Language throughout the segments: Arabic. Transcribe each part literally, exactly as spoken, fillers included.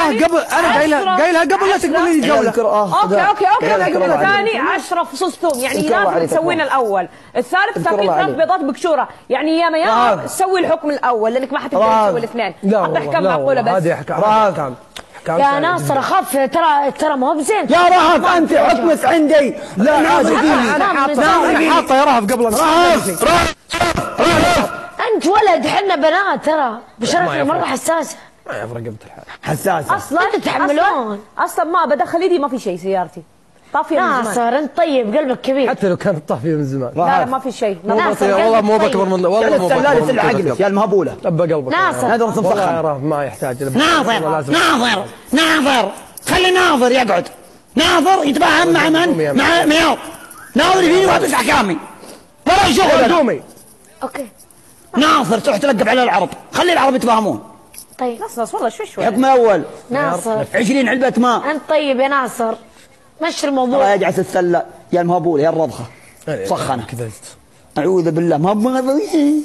قبل انا قايلها قايلها قبل لا تقبل لي الجوله. اوكي اوكي اوكي الثاني عشرة فصوص ثوم، يعني لازم تسوين الاول، الثالث تاكلين ثلاث بيضات بقشوره، يعني يا ميار سوي الحكم الاول لانك ما حتقدر تسوي الاثنين. اعطي احكام معقوله بس. هذه احكام. يا ناصر اخف، ترى ترى ما هو بزين يا رهف. انت حكمك عندي. لا عادي انا حاطه حاطه يا رهف قبل رهف رهف. انت ولد، حنا بنات ترى بشرتنا مره حساسه. ما يفرق قبل الحال حساسه اصلا تتحملون. اصلا ما بدخل يدي، ما في شيء سيارتي طافيه من زمان. ناصر انت طيب، قلبك كبير. حتى لو كانت طافيه من زمان. لا لا ما في شيء. والله مو بكبر من والله مو بكبر من عقلك يا المهبوله. طب قلبك ناصر هذا رسم والله فخم. يا رهف ما يحتاج. ناظر ناظر ناظر. خلي ناظر يقعد. ناظر يتفاهم مع من؟ مع مياض. ناظر يفيني واعطيك احكامي. ولا شغل. قومي. اوكي. ناظر تروح تلقف على العرب، خلي العرب يتفاهمون. طيب نص نص والله شوي شوي. حكم اول ناصر عشرين علبه ماء. انت طيب يا ناصر، مشي الله الموضوع. يجعس السله يا المهبوله يا الرضخه سخنه. كذبت. اعوذ بالله ما ابغى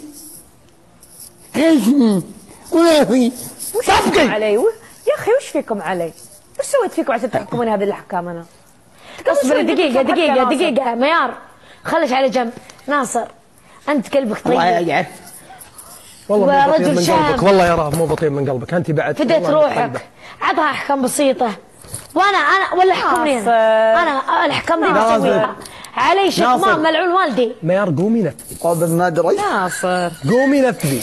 ولا في صفقي علي يا اخي، وش فيكم علي؟ وش سويت فيكم عشان تحكموني هذه الاحكام؟ انا اصبري دقيقه دقيقه دقيقه ميار، خليش على جنب. ناصر انت قلبك طيب. الله يجعل. والله مو بطيب ورجل من شاب. قلبك، والله يا رهف مو بطيب من قلبك، انت بعد فديت روحك. عطها احكام بسيطه، وانا انا ولا احكمني انا انا الاحكام دي بسويها. علي شكمان ملعون والدي. ميار قومي نفذي. قبل ما ادري. ناصر قومي نفذي.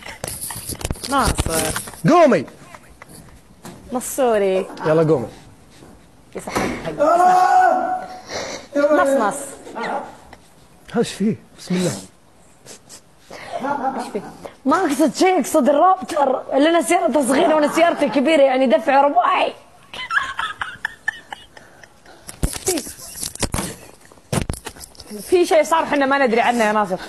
ناصر قومي. نصوري يلا قومي. يسحب حق نص نص. ايش فيه؟ بسم الله. ايش فيه؟ ما اقصد شيء، اقصد الرابتر اللي انا سيارته صغيره وانا سيارتي كبيره، يعني دفع رباعي. في شيء صار احنا ما ندري عنه يا ناصر.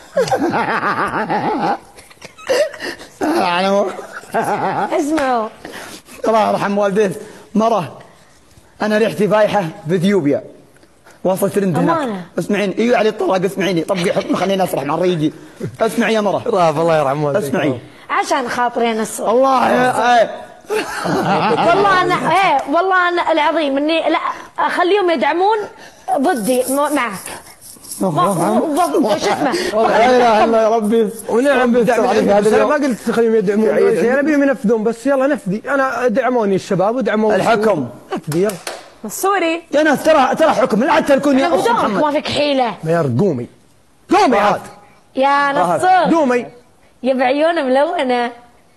اسمعوا الله يرحم والديه. مره انا ريحتي فايحه باثيوبيا، وصلت ترند هناك. اسمعيني ايوه علي الطلاق، اسمعيني طبقي حكم خليني اسرح مع الريجي. اسمعي يا مره رهف الله يرحم والديك. اسمعي عشان خاطري انا الصوت. الله يا والله انا ايه والله انا العظيم اني لا اخليهم يدعمون ضدي معك. شو اسمه؟ لا اله الا يا ربي. ونعم بالدعم. انا ما قلت تخليهم يدعمون، انا ابيهم ينفذون بس. يلا نفذي. انا دعموني الشباب ودعموا الحكم. نفذي يلا. نصوري يا ناس ترى ترى حكم لا تركون يا اخ بدونك محمد. ما فيك حيله. ميار قومي. قومي عاد. يا نصر قومي. يا بعيونه ملونه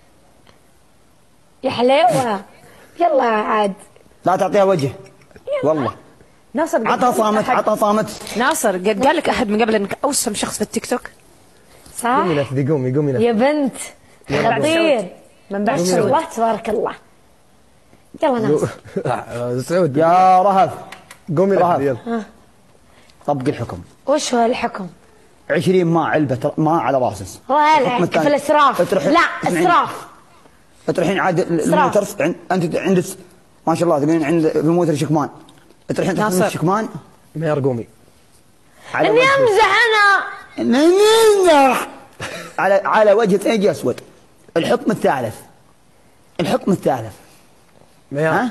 يا حلاوه. يلا عاد لا تعطيها وجه والله. ناصر عطها صامت عطها صامت. ناصر قد قال لك احد من قبل انك اوسم شخص في التيك توك؟ صح؟ قومي نفذي. قومي قومي نفذي. يا بنت خطير من بعد ما شاء الله تبارك الله. يلا ناصر. سعود يا رهف قومي نفذي يلا. طبق الحكم. وش هو الحكم؟ عشرين ماء علبة ماء على راسك. ولا في الاسراف. لا اسراف. تروحين عاد الموتر انت عند ما شاء الله تبين عند الموتر شكمان. تروحين تحت الشكمان. ميار قومي. اني امزح انا. نمزح على على وجه ثلج اسود. الحكم الثالث. الحكم الثالث. ميار. ها؟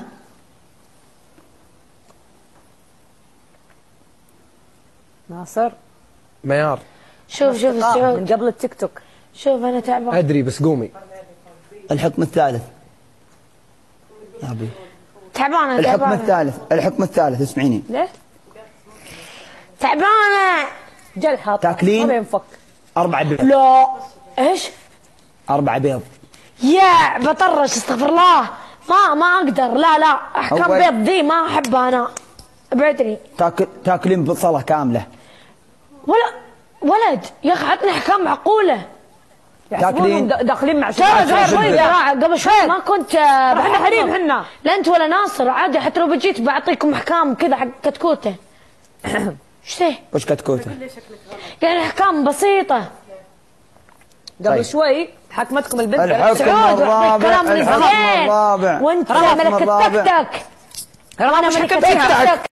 ناصر ميار. شوف شوف من السعود. قبل التيك توك. شوف انا تعبان. ادري بس قومي. الحكم الثالث. يا ابي. تعبانه الحكم تعبانه. الثالث. الحكم الثالث اسمعيني. ليه؟ تعبانه. جل حاط تاكلين؟ ما بينفك. أربعة بيض. لا ايش؟ أربعة بيض. يا بطرش استغفر الله. ما ما اقدر. لا لا احكام أول. بيض ذي ما احبها انا. ابعدني. تاكل تاكلين بصلة كاملة. ولا ولد يا اخي عطني احكام معقوله. تاكلين داخلين مع ترى غير شوي قبل شوي ما كنت. احنا حريم احنا. لا انت ولا ناصر عادي، حتى لو بجيت بعطيكم احكام كذا حق كتكوته. ايش ذي؟ وش كتكوته؟ يعني احكام بسيطه. قبل شوي حكمتكم البنت. الحكم الرابع. الحكم الرابع. وانت الحكم ملك الرابع. التكتك. انا ملك التكتك.